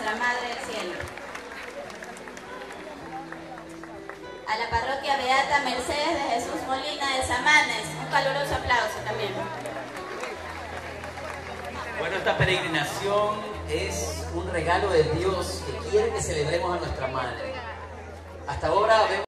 nuestra Madre del Cielo. A la parroquia Beata Mercedes de Jesús Molina de Samanes, un caluroso aplauso también. Bueno, esta peregrinación es un regalo de Dios que quiere que celebremos a nuestra Madre. Hasta ahora vemos